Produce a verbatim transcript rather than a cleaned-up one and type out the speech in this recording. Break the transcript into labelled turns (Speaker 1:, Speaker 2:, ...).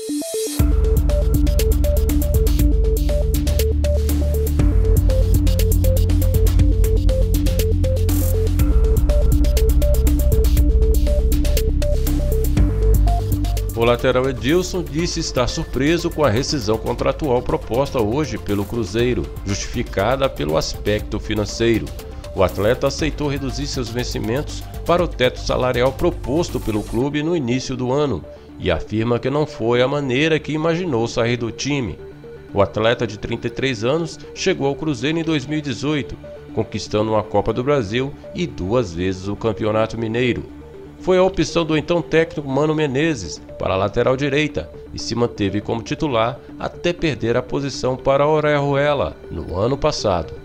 Speaker 1: O lateral Edilson disse estar surpreso com a rescisão contratual proposta hoje pelo Cruzeiro, justificada pelo aspecto financeiro. O atleta aceitou reduzir seus vencimentos para o teto salarial proposto pelo clube no início do ano e afirma que não foi a maneira que imaginou sair do time. O atleta de trinta e três anos chegou ao Cruzeiro em dois mil e dezoito, conquistando uma Copa do Brasil e duas vezes o Campeonato Mineiro. Foi a opção do então técnico Mano Menezes para a lateral direita e se manteve como titular até perder a posição para Orejuela no ano passado.